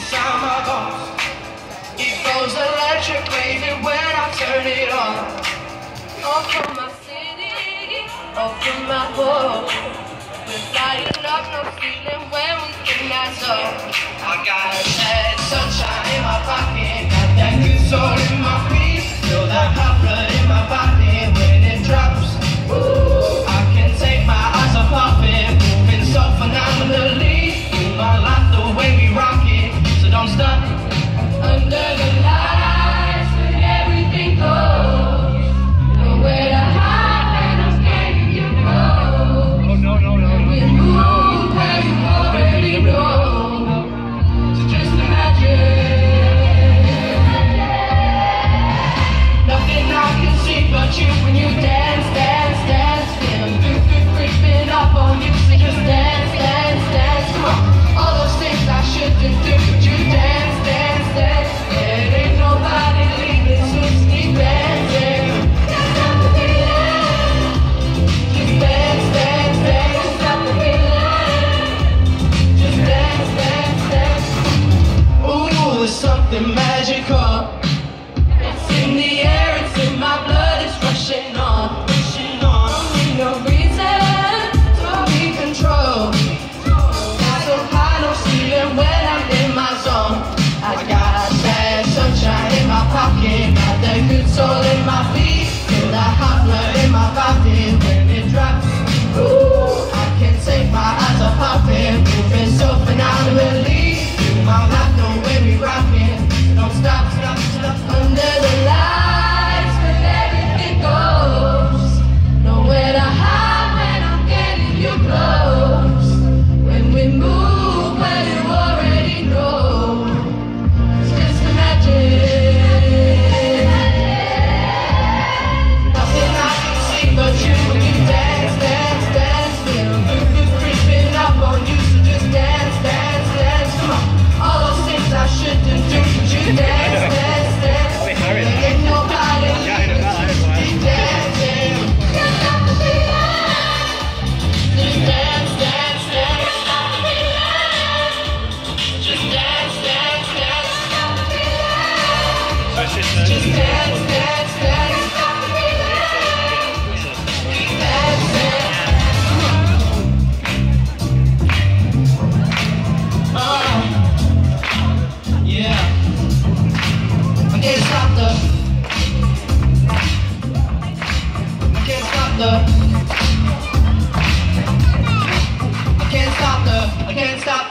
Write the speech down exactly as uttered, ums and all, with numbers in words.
inside my bones. It goes electric wavy when I turn it on. Off from my city, off from my home. We're lighting up, no feeling when we in that zone. I got that sunshine in my pocket, got that good soul in my feet. Feel that hot blood in my body when it drops. Ooh, I can take my eyes off of it, moving so phenomenally. You might like the way we rock it, so don't stop. Under the lights, when everything goes, nowhere to hide, and I'm scared you go. Oh no no no! We move where you already know. So just imagine. Nothing I can see but you when you dance, dance, dance. Feel good, good creeping up on you, so just dance, dance, dance. Come on, all those things I shouldn't do, but you dance, dance, dance. There ain't nobody leaving, so keep dancing. Can't stop the feeling. Just dance, dance, dance. Can't stop the feeling. Just dance, dance, dance. Ooh, there's something magical. It's in the air, it's in my blood, it's rushing on, rushing on. Don't need no reason to be controlled. Not so high, no ceiling when I'm in my zone. I got that sunshine in my pocket, got that good soul in my feet. Feel that hot blood in my body when it drops. Ooh, I can't take my eyes off of it, moving so phenomenally. You might like the way we rock it, so don't stop, stop, stop. Under the lights, when everything goes, nowhere to hide when I'm getting you close. When we move where you already know, it's just imagine. Nothing I can see but you when you dance, dance, dance. Feel good, good creeping up on you, so just dance, dance, dance. Come on, all those things I shouldn't do, but you dance, dance, dance. There ain't nobody leaving, so keep dancing. Can't stop the feeling. Just dance, dance, dance. Stop the feeling. Just dance, dance, dance. Stop the feeling. Just dance, dance, dance. Stop the feeling. Keep dancing. Oh, yeah. I can't stop the. I can't stop the. I can't stop the. I can't stop.